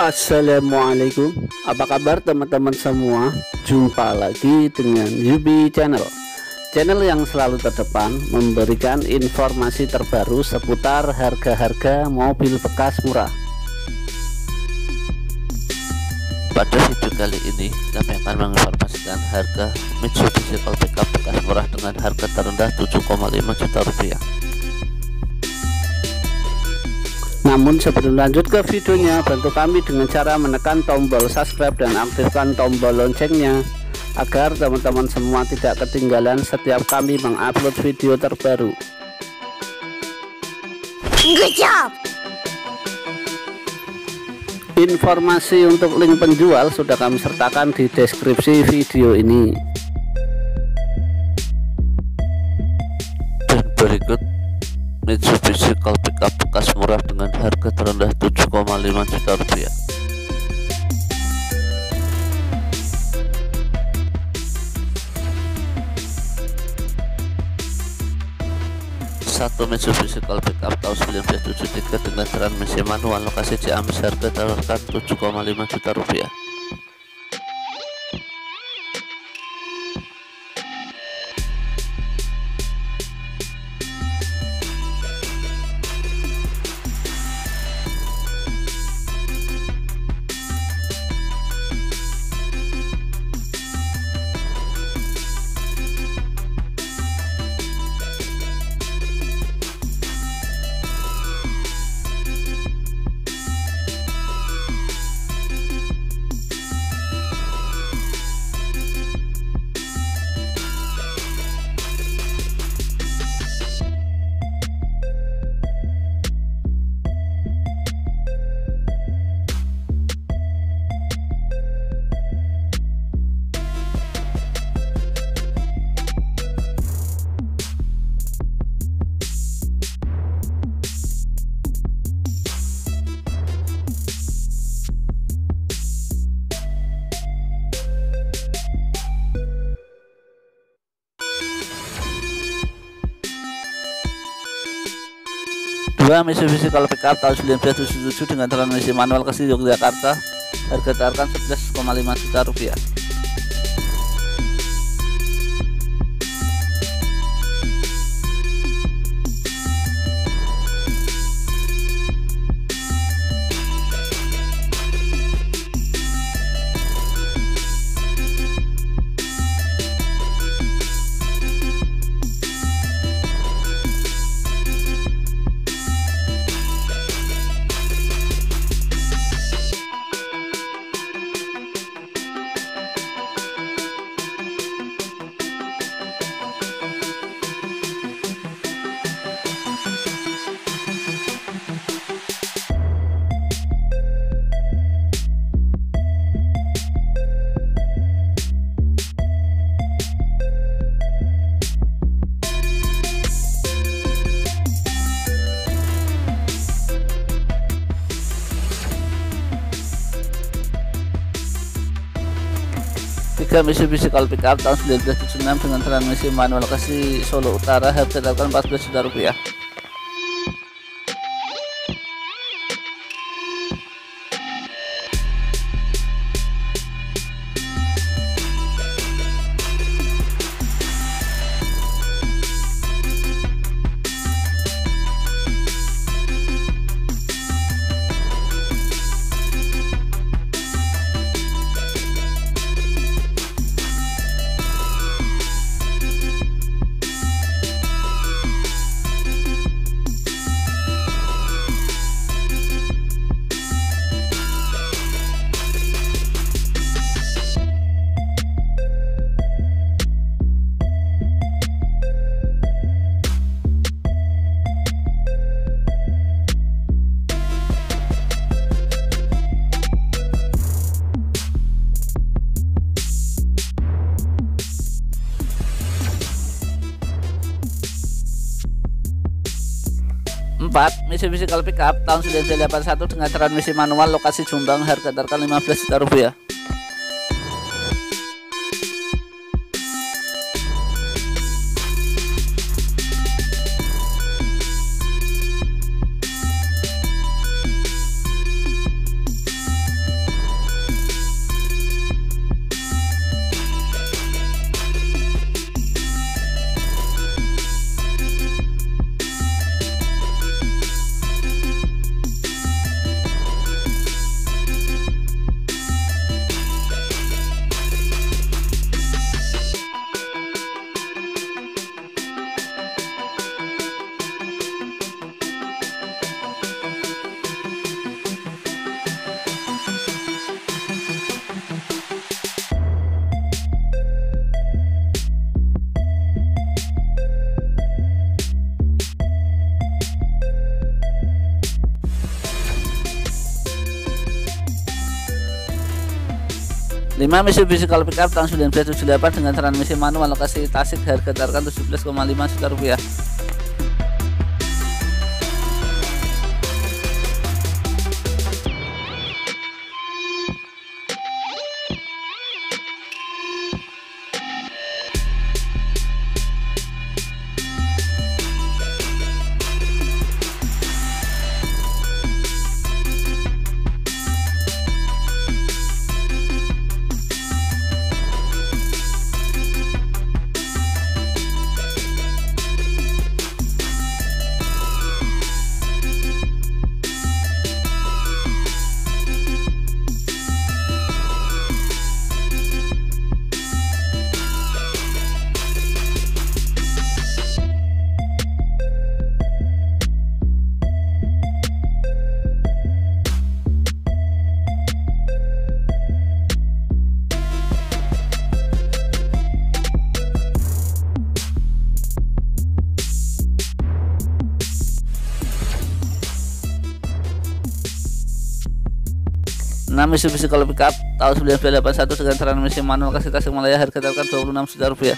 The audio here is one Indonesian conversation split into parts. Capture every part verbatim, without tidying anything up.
Assalamualaikum, apa kabar teman-teman semua? Jumpa lagi dengan Yubi Channel, channel yang selalu terdepan memberikan informasi terbaru seputar harga-harga mobil bekas murah. Pada video kali ini kami akan menginformasikan harga Mitsubishi Colt Pickup bekas murah dengan harga terendah tujuh koma lima juta rupiah. Namun sebelum lanjut ke videonya, bantu kami dengan cara menekan tombol subscribe dan aktifkan tombol loncengnya agar teman-teman semua tidak ketinggalan setiap kami mengupload video terbaru. Good job. Informasi untuk link penjual sudah kami sertakan di deskripsi video ini. Dan berikut Mitsubishi Colt Pickup bekas murah dengan harga terendah tujuh koma lima juta rupiah. Satu Mitsubishi Colt Pickup tahun seribu sembilan ratus tujuh puluh tiga dengan transmisi manual, lokasi Ciamis, harga tawarkan tujuh koma lima juta rupiah. Dua Mitsubishi Colt Pickup tahun seribu sembilan ratus tujuh puluh tujuh dengan transmisi manual, lokasi Yogyakarta, harga tawarkan sebelas koma lima juta rupiah. Tiga Mitsubishi Colt Pickup tahun seribu sembilan ratus tujuh puluh enam dengan transmisi manual, lokasi Solo Utara, harga tawarkan empat belas juta rupiah. Empat Mitsubishi Colt Pickup tahun seribu sembilan ratus delapan puluh satu dengan transmisi manual, lokasi Jombang, harga tawarkan lima belas juta rupiah. lima Mitsubishi Colt Pickup tahun seribu sembilan ratus tujuh puluh delapan dengan transmisi manual lokasi Tasik, harga taruhan tujuh belas koma lima juta rupiah. enam Mitsubishi Colt Pickup tahun seribu sembilan ratus delapan puluh satu dengan transmisi manual lokasi Tasikmalaya, harga taruhan dua puluh enam juta rupiah.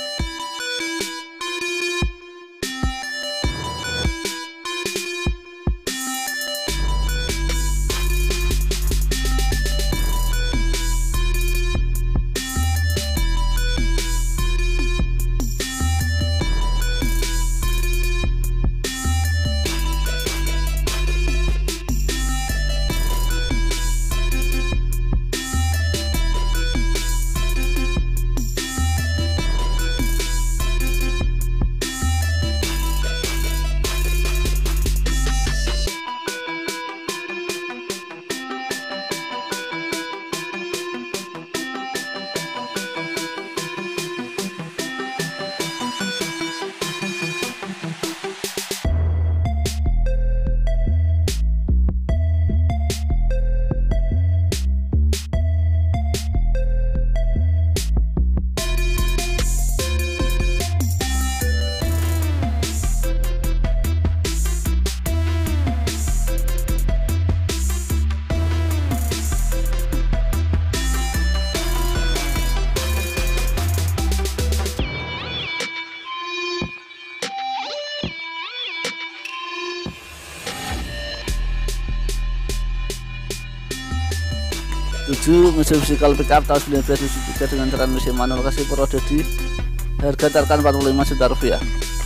tujuh Mitsubishi Colt Pickup tahun seribu sembilan ratus tujuh puluh tiga dengan transmisi manual lokasi Purwodadi, harga taruhan empat puluh lima juta rupiah.